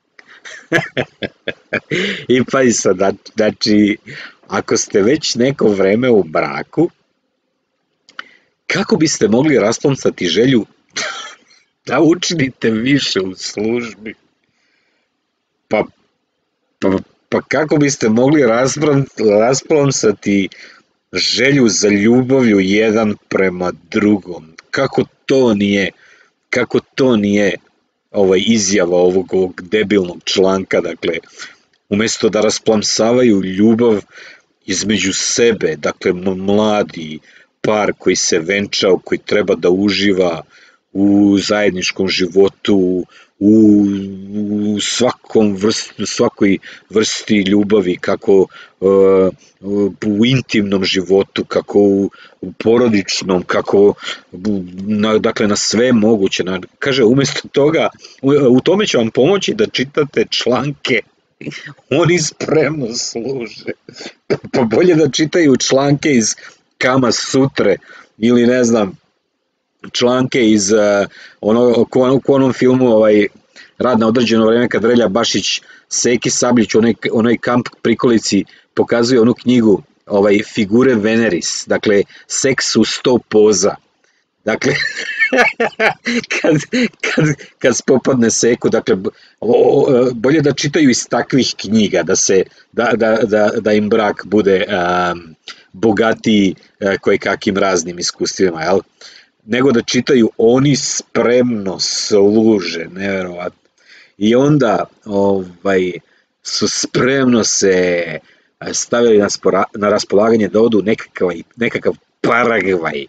I pazi sad, znači, ako ste već neko vreme u braku, kako biste mogli rasplamsati želju da učinite više u službi? Pa, pa, pa kako biste mogli rasplamsati želju za ljubavlju jedan prema drugom? Kako to nije, kako to nije ovaj izjava ovog, ovog debilnog članka, dakle, umesto da rasplamsavaju ljubav između sebe, dakle, mladi par koji se venčao, koji treba da uživa u zajedničkom životu, u, u svakom vrsti, svakoj vrsti ljubavi, kako uh, u intimnom životu, kako u, u porodičnom, kako na, dakle na sve moguće. Na, kaže, umesto toga, u, u tome će vam pomoći da čitate članke. Oni spremno služe. Pa bolje da čitaju članke iz Kama Sutre ili ne znam, članke iz uh, ono, u onom filmu ovaj, Rad na određeno vreme kad Relja Bašić Seki Sablić u onoj, onoj kamp prikolici pokazuje onu knjigu ovaj, Figure Veneris, dakle seks u sto poza. Dakle, kad, kad, kad spopadne Seku, dakle, bolje da čitaju iz takvih knjiga, da, se, da, da, da, da im brak bude um, bogatiji uh, koje kakim raznim iskustvima, jel? Nego da čitaju Oni spremno služe, neverovatno. I onda ovaj, su spremno se stavili na, spora, na raspolaganje da odu nekakav, nekakav Paragvaj.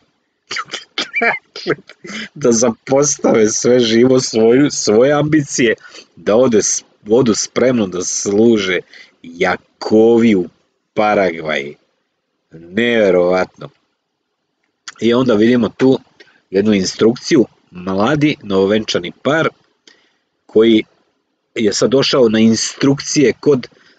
Da zapostave sve živo, svoju, svoje ambicije, da ode, odu spremno da služe Jakovi u Paragvaj. Neverovatno. I onda vidimo tu jednu instrukciju, mladi novovenčani par koji je sad došao na instrukcije kod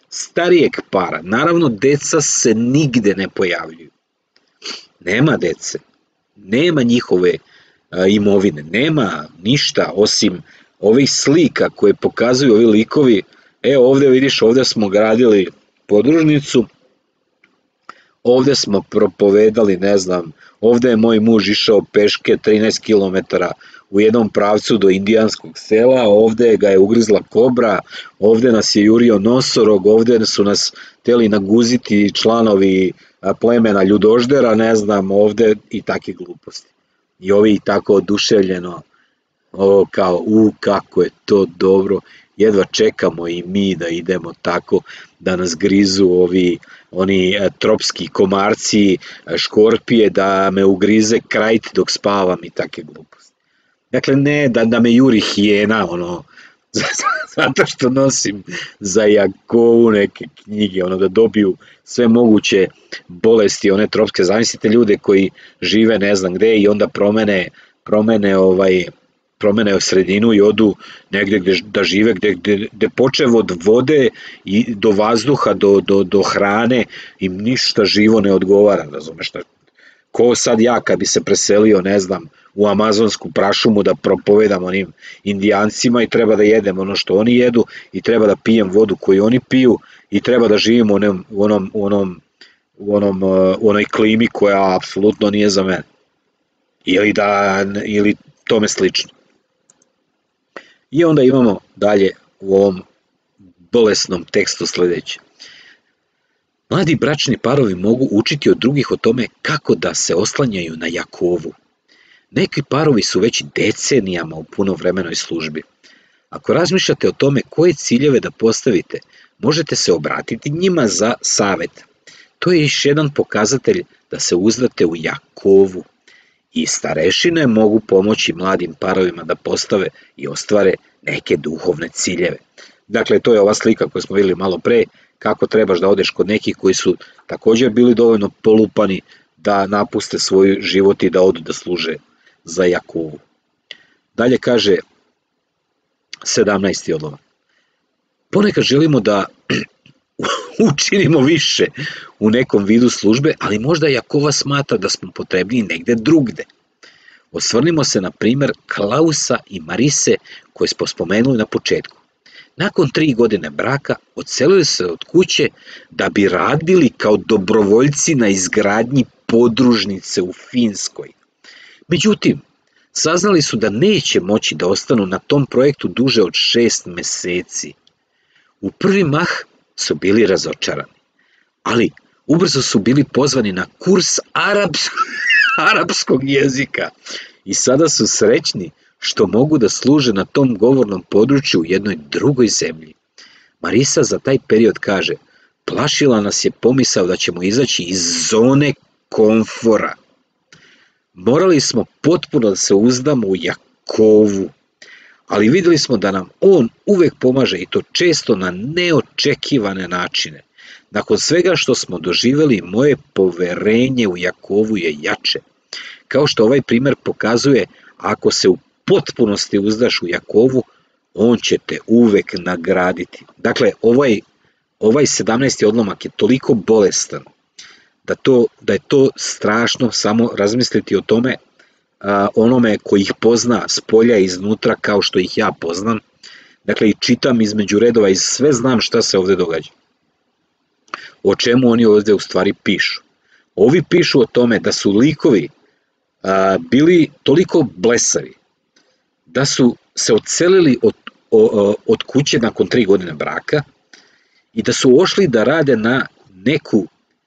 starijeg para. Naravno, deca se nigde ne pojavljuju. Nema dece, nema njihove a, imovine, nema ništa osim ovih slika koje pokazuju ovi likovi. E, ovde vidiš, ovde smo gradili podružnicu, ovde smo propovedali, ne znam, ovde je moj muž išao peške trinaest kilometara u jednom pravcu do indijanskog sela, ovde ga je ugrizla kobra, ovde nas je jurio nosorog, ovde su nas hteli naguziti članovi plemena ljudoždera, ne znam, ovde i takve gluposti. I ovi tako oduševljeno, o, kao, u, kako je to dobro, jedva čekamo i mi da idemo tako, da nas grizu ovi, oni tropski komarci, škorpije, da me ugrize krajt dok spavam i takve gluposti. Dakle, ne da, da me juri hijena, ono, zato što nosim za Jakovu neke knjige, ono, da dobiju sve moguće bolesti, one tropske. Zamislite ljude koji žive ne znam gde i onda promene, promene ovaj, promene u sredinu i odu negde gde da žive, gde, gde, gde počev od vode i do vazduha, do, do, do hrane, im ništa živo ne odgovara, razumeš šta? Ko sad ja kad bi se preselio, ne znam, u amazonsku prašumu da propovedam onim indijancima i treba da jedem ono što oni jedu i treba da pijem vodu koju oni piju i treba da živim u onom, u onom, u onom, u onom, u onoj klimi koja apsolutno nije za mene. Ili, da, ili tome slično. I onda imamo dalje u ovom bolesnom tekstu sledeće. Mladi bračni parovi mogu učiti od drugih o tome kako da se oslanjaju na Jakovu. Neki parovi su već decenijama u punovremenoj službi. Ako razmišljate o tome koje ciljeve da postavite, možete se obratiti njima za savet. To je još jedan pokazatelj da se uzdate u Jakovu. I starešine mogu pomoći mladim parovima da postave i ostvare neke duhovne ciljeve. Dakle, to je ova slika koju smo vidjeli malo pre, kako trebaš da odeš kod nekih koji su također bili dovoljno polupani da napuste svoj život i da odu da služe za Jakovu. Dalje kaže sedamnaesti odlomak. Ponekad želimo da učinimo više u nekom vidu službe, ali možda Jakova smatra da smo potrebni negde drugde. Osvrnimo se na primer Klausa i Marise koje smo spomenuli na početku. Nakon tri godine braka odselili se od kuće da bi radili kao dobrovoljci na izgradnji podružnice u Finskoj. Međutim, saznali su da neće moći da ostanu na tom projektu duže od šest meseci. U prvi mah su bili razočarani, ali ubrzo su bili pozvani na kurs arapskog, arapskog jezika i sada su srećni što mogu da služe na tom govornom području u jednoj drugoj zemlji. Marisa za taj period kaže, plašila nas je pomisao da ćemo izaći iz zone komfora. Morali smo potpuno da se uzdamo u Jakovu, ali vidjeli smo da nam on uvek pomaže i to često na neočekivane načine. Nakon svega što smo doživjeli, moje poverenje u Jakovu je jače. Kao što ovaj primer pokazuje, ako se u potpunosti uzdaš u Jakovu, on će te uvek nagraditi. Dakle, ovaj, ovaj sedamnaesti odlomak je toliko bolestan, da, to, da je to strašno samo razmisliti o tome, a, onome koji ih pozna s polja i iznutra kao što ih ja poznam. Dakle, i čitam između redova i sve znam šta se ovde događa. O čemu oni ovde u stvari pišu. Ovi pišu o tome da su likovi a, bili toliko blesavi, da su se odselili od, od kuće nakon tri godine braka i da su ošli da rade na neku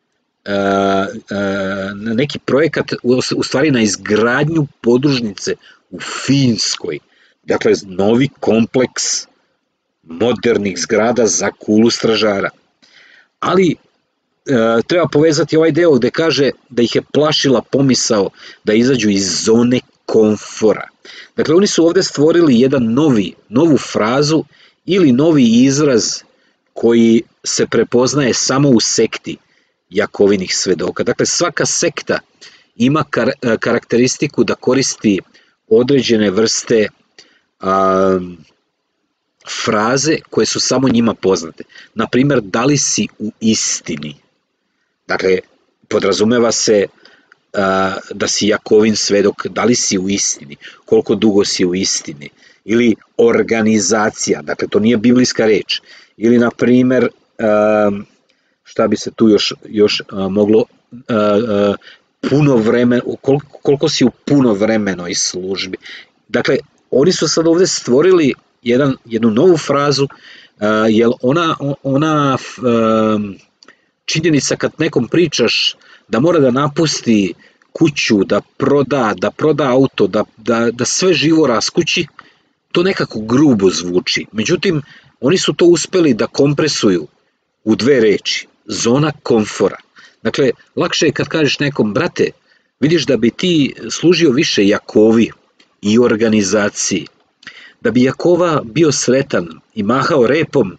na neki projekat, u stvari na izgradnju podružnice u Finskoj. Dakle, novi kompleks modernih zgrada za kulu stražara. Ali treba povezati ovaj deo gde kaže da ih je plašila pomisao da izađu iz zone komfora. Dakle, oni su ovde stvorili jedan novi, novu frazu ili novi izraz koji se prepoznaje samo u sekti Jakovinih svedoka. Dakle, svaka sekta ima kar, karakteristiku da koristi određene vrste a, fraze koje su samo njima poznate. Na primjer, da li si u istini? Dakle, podrazumeva se a, da si Jakovin svedok, da li si u istini, koliko dugo si u istini, ili organizacija, dakle to nije biblijska reč, ili na primjer, a, šta bi se tu još, još a, moglo, a, a, puno vremena, koliko, koliko si u punovremenoj službi. Dakle, oni su sad ovdje stvorili jedan, jednu novu frazu, a, jer ona, ona a, činjenica kad nekom pričaš da mora da napusti kuću, da proda, da proda auto, da, da, da sve živo raskući, to nekako grubo zvuči. Međutim, oni su to uspeli da kompresuju u dve reči, zona komfora. Dakle, lakše je kad kažeš nekom, brate, vidiš da bi ti služio više Jakovi i organizaciji, da bi Jakova bio sretan i mahao repom,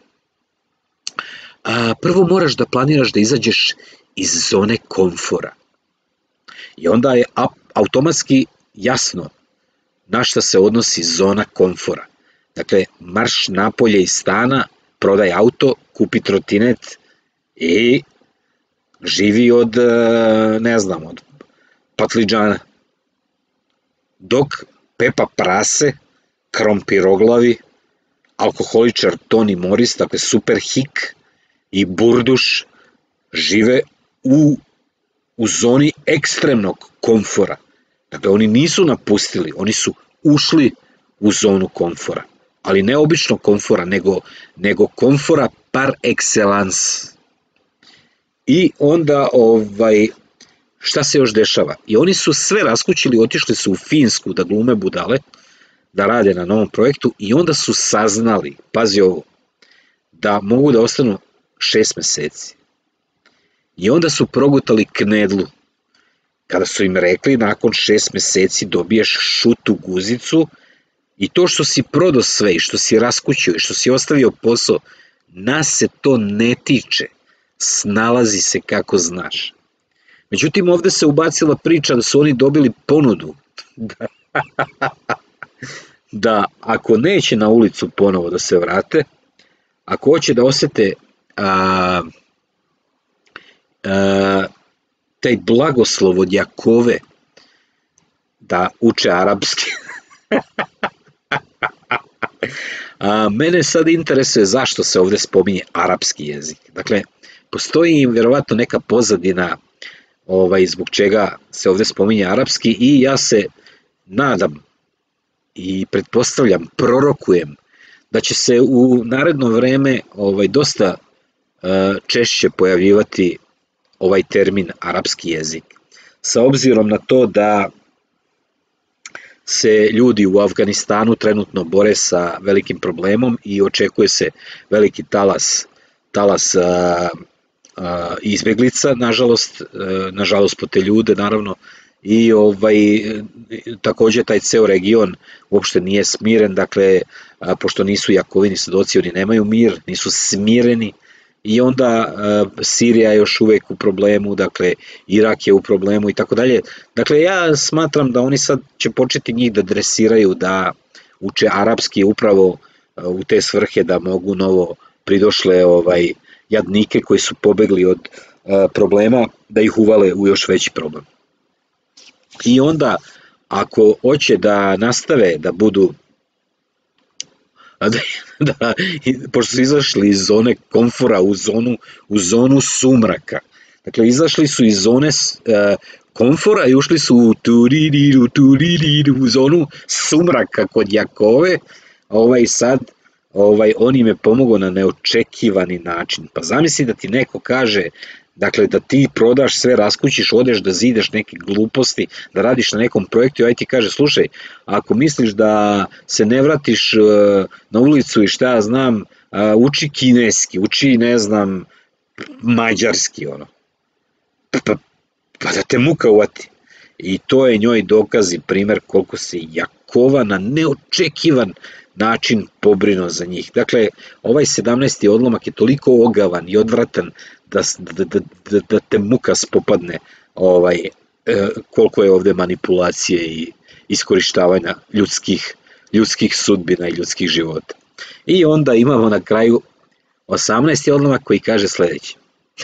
a prvo moraš da planiraš da izađeš iz zone komfora. I onda je automatski jasno na šta se odnosi zona komfora. Dakle, marš napolje iz stana, prodaj auto, kupi trotinet i živi od, ne znam, od patliđana. Dok Pepa Prase, krompiroglavi, alkoholičar Toni Moris, dakle super hik i burduš, žive u, u zoni ekstremnog komfora. Dakle, oni nisu napustili, oni su ušli u zonu komfora. Ali ne običnog komfora, nego, nego komfora par excellence. I onda, ovaj, šta se još dešava? I oni su sve raskućili, otišli su u Finsku da glume budale, da rade na novom projektu i onda su saznali, pazi ovo, da mogu da ostanu šest meseci. I onda su progutali knedlu, kada su im rekli nakon šest meseci dobiješ šutu guzicu i to što si prodao sve i što si raskućio i što si ostavio posao, nas se to ne tiče, snalazi se kako znaš. Međutim, ovdje se ubacila priča da su oni dobili ponudu da, da ako neće na ulicu ponovo da se vrate, ako hoće da osete a, a, taj blagoslov od Jakove da uče arapski. A, mene sad interesuje zašto se ovdje spominje arapski jezik. Dakle, postoji vjerovatno neka pozadina ovaj, zbog čega se ovdje spominje arapski i ja se nadam i pretpostavljam, prorokujem da će se u naredno vreme ovaj, dosta uh, češće pojavljivati ovaj termin arapski jezik. Sa obzirom na to da se ljudi u Afganistanu trenutno bore sa velikim problemom i očekuje se veliki talas, talas uh, uh, izbjeglica, nažalost, uh, nažalost po te ljude, naravno, i ovaj, također taj ceo region uopšte nije smiren, dakle, a, pošto nisu Jakovini svedoci, oni nemaju mir, nisu smireni, i onda a, Sirija je još uvek u problemu, dakle, Irak je u problemu i tako dalje. Dakle, ja smatram da oni sad će početi njih da dresiraju, da uče arapski upravo a, u te svrhe da mogu novo pridošle ovaj, jadnike koji su pobegli od a, problema, da ih uvale u još veći problem. I onda, ako hoće da nastave da budu, da, da, pošto su izašli iz zone komfora u zonu, u zonu sumraka, dakle, izašli su iz zone uh, komfora i ušli su u, tuririru, tuririru, u zonu sumraka kod Jakove, ovaj sad, ovaj, on im je pomogao na neočekivani način. Pa zamisli da ti neko kaže, dakle, da ti prodaš sve, raskućiš, odeš da zideš neke gluposti, da radiš na nekom projektu i aj ti kaže, slušaj, ako misliš da se ne vratiš na ulicu i šta ja znam, uči kineski, uči, ne znam, mađarski, ono. Pa, pa, pa da te muka uvati. I to je njoj dokaz i primer koliko se Jakova na neočekivan način pobrinuo za njih. Dakle, ovaj sedamnaesti odlomak je toliko ogavan i odvratan da, da, da, da, da te muka spopadne ovaj, e, koliko je ovdje manipulacije i iskorištavanja ljudskih, ljudskih sudbina i ljudskih života. I onda imamo na kraju osamnaesti odlomak koji kaže sledeće.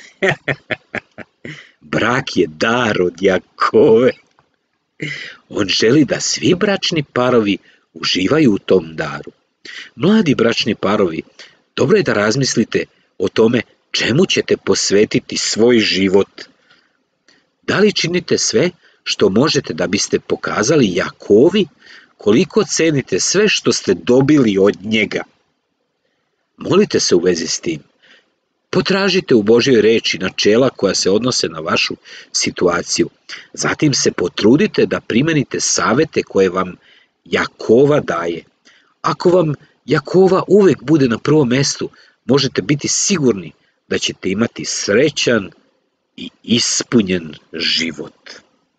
Brak je dar od Jakove. On želi da svi bračni parovi uživaju u tom daru. Mladi bračni parovi, dobro je da razmislite o tome čemu ćete posvetiti svoj život. Da li činite sve što možete da biste pokazali Jakovi koliko cenite sve što ste dobili od njega? Molite se u vezi s tim. Potražite u Božjoj reči načela koja se odnose na vašu situaciju. Zatim se potrudite da primenite savete koje vam Jakova daje. Ako vam Jakova uvek bude na prvom mestu, možete biti sigurni da ćete imati srećan i ispunjen život.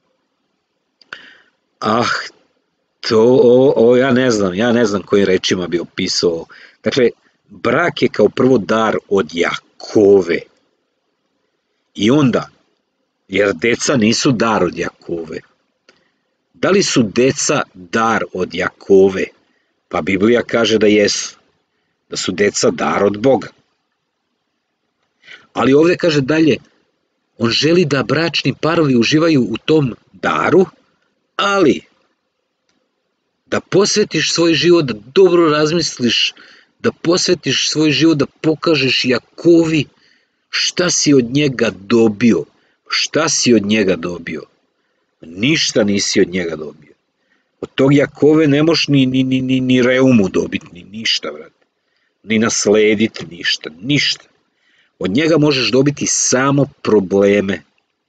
Ah, to, o, o, ja ne znam, ja ne znam kojim rečima bi opisao. Dakle, brak je kao prvo dar od Jakove. I onda, jer deca nisu dar od Jakove. Da li su deca dar od Jakove? Pa Biblija kaže da jesu. Da su deca dar od Boga. Ali ovdje kaže dalje, on želi da bračni parovi uživaju u tom daru, ali da posvetiš svoj život, da dobro razmisliš, da posvetiš svoj život, da pokažeš Jakovi šta si od njega dobio. Šta si od njega dobio? Ništa nisi od njega dobio. Od tog Jakove ne možeš ni, ni, ni, ni, ni reumu dobiti, ni ništa, brate. Ni naslediti ništa, ništa. Od njega možeš dobiti samo probleme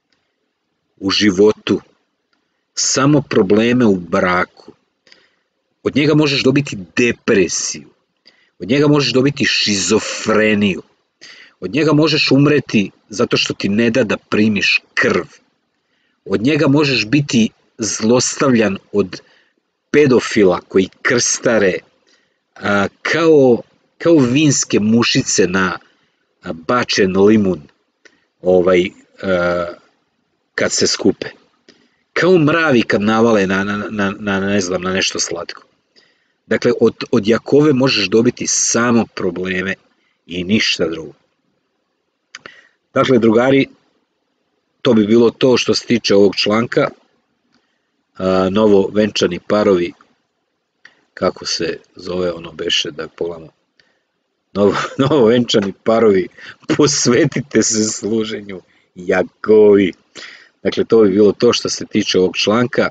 u životu, samo probleme u braku. Od njega možeš dobiti depresiju. Od njega možeš dobiti šizofreniju. Od njega možeš umreti zato što ti ne da da primiš krv. Od njega možeš biti zlostavljan od pedofila koji krstare a, kao, kao vinske mušice na a, bačen limun ovaj, a, kad se skupe. Kao mravi kad navale na, na, na, na, ne znam, na nešto slatko. Dakle, od, od Jakove možeš dobiti samo probleme i ništa drugo. Dakle, drugari, to bi bilo to što se tiče ovog članka. A, novo venčani parovi, kako se zove ono beše, da pogledamo. Novo, novo venčani parovi, posvetite se služenju Jakovi. Dakle, to bi bilo to što se tiče ovog članka.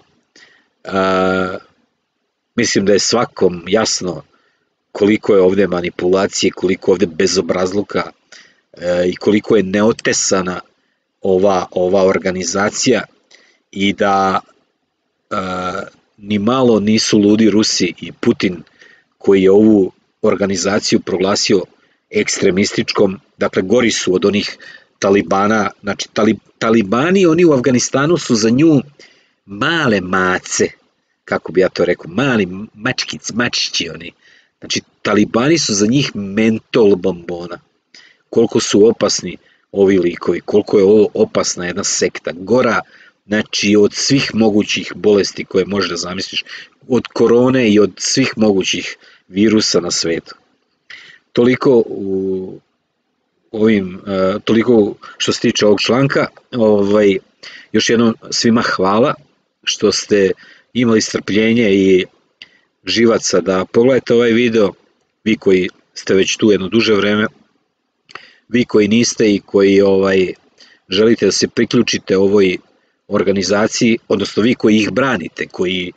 A, mislim da je svakom jasno koliko je ovdje manipulacije, koliko je ovdje bezobrazluka e, i koliko je neotesana ova, ova organizacija i da e, ni malo nisu ludi Rusi i Putin koji je ovu organizaciju proglasio ekstremističkom, dakle gori su od onih Talibana, znači tali, Talibani oni u Afganistanu su za nju male mace, kako bi ja to rekao, mali mačkici, mačići oni. Znači, Talibani su za njih mentol bombona. Koliko su opasni ovi likovi, koliko je ovo opasna jedna sekta. Gora, znači, od svih mogućih bolesti koje možeš da zamisliš, od korone i od svih mogućih virusa na svetu. Toliko u ovim, uh, toliko što se tiče ovog članka. Ovaj, još jednom svima hvala što ste imali strpljenje i živaca da pogledate ovaj video, vi koji ste već tu jedno duže vreme, vi koji niste i koji ovaj, želite da se priključite ovoj organizaciji, odnosno vi koji ih branite, koji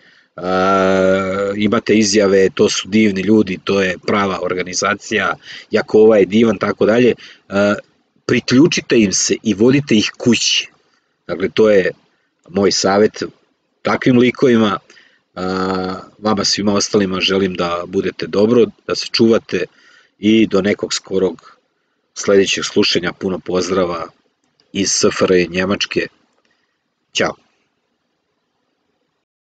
a, imate izjave, to su divni ljudi, to je prava organizacija, Jakova je divan, tako dalje, priključite im se i vodite ih kući. Dakle, to je moj savjet takvim likovima. A, vama svima ostalima želim da budete dobro, da se čuvate i do nekog skorog sledećeg slušanja. Puno pozdrava iz S F R J Njemačke. Ćao.